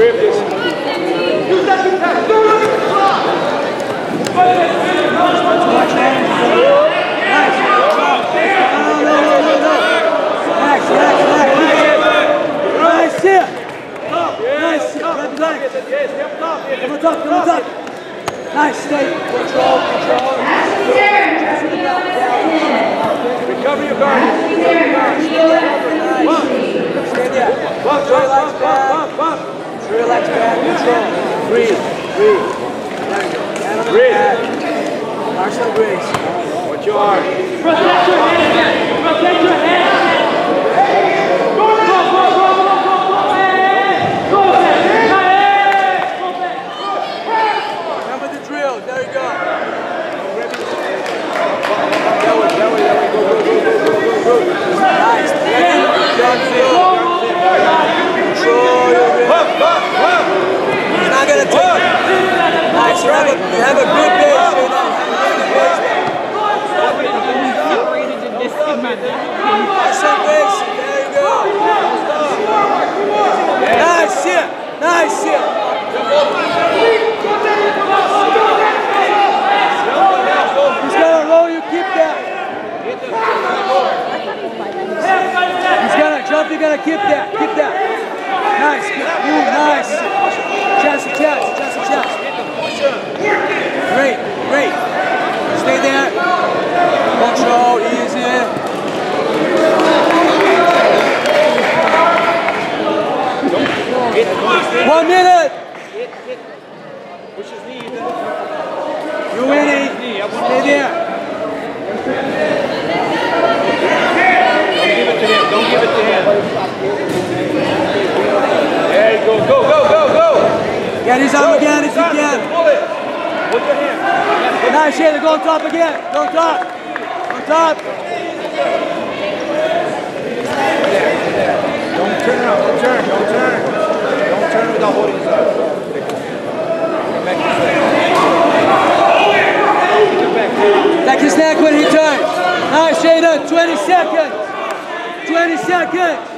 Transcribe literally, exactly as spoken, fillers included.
Grip this. Use that big time. Do it. Nice. No, no, no, no, no. Relax, relax, relax. Nice here. Nice. Grab the leg. Come on top, come on top. Nice, stay. Control, control. Recover your guard. Recover your guard. Nice. Stay there. Bump, relax back. Bump, bump. Relax back. Control. Breathe. Breathe. There you go. Hand on the pad. Marshall Grace. Watch your arm. Protect your hand. Protect your hand. Go, go, go, go, go, go, go. Go back. Go back. Remember the drill. There you go. That way, that way, that way. Go, go, go, go, go, go, go. Nice. John Phil. Control your wrist. He's not going to take it. Nice. You have a, you have a good base. You have a good base. Marshall Grace. There you go. Nice shit. Nice shit. He's going to roll you. Keep that. He's going to jump. You're going to keep that. Keep that. Nice. Move. Nice. Chest to chest. Chest to chest. Great. Great. Stay there. Control. Easy. One minute. Push his knee. You're winning. Stay there. Don't give it to him. Don't give it to him. There you go. Go, go, go, go. Get his arm again if you can. Pull it. Put your hand. Nice, Shayla. Go on top again. Go on top. On top. Don't turn around. Don't turn. Don't turn. Don't turn without holding his arm. Take his neck when he turns. Nice, Shayla. twenty seconds. twenty seconds.